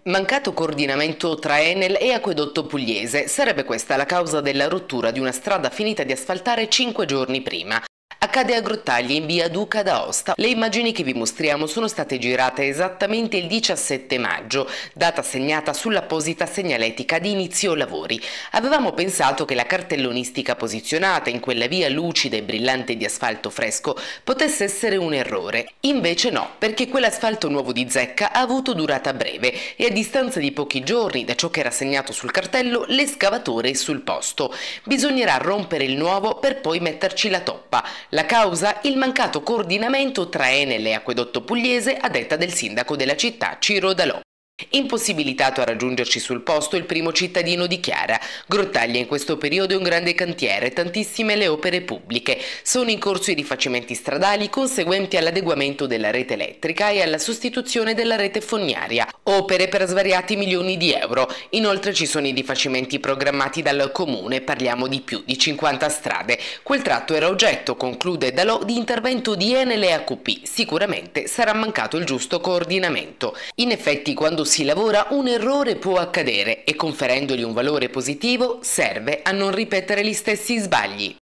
Mancato coordinamento tra Enel e Acquedotto Pugliese. Sarebbe questa la causa della rottura di una strada finita di asfaltare 5 giorni prima. Accade a Grottaglie, in via Duca d'Aosta. Le immagini che vi mostriamo sono state girate esattamente il 17 maggio, data segnata sull'apposita segnaletica di inizio lavori. Avevamo pensato che la cartellonistica posizionata in quella via lucida e brillante di asfalto fresco potesse essere un errore. Invece no, perché quell'asfalto nuovo di zecca ha avuto durata breve e a distanza di pochi giorni da ciò che era segnato sul cartello, l'escavatore è sul posto. Bisognerà rompere il nuovo per poi metterci la toppa. La causa? Il mancato coordinamento tra Enel e Acquedotto Pugliese, a detta del sindaco della città Ciro Dalò. Impossibilitato a raggiungerci sul posto, il primo cittadino dichiara: Grottaglie in questo periodo è un grande cantiere, tantissime le opere pubbliche, sono in corso i rifacimenti stradali conseguenti all'adeguamento della rete elettrica e alla sostituzione della rete fognaria, opere per svariati milioni di euro. Inoltre ci sono i rifacimenti programmati dal comune, parliamo di più di 50 strade. Quel tratto era oggetto, conclude Dalò, di intervento di Enel e AQP, sicuramente sarà mancato il giusto coordinamento. In effetti, quando si lavora un errore può accadere e conferendogli un valore positivo serve a non ripetere gli stessi sbagli.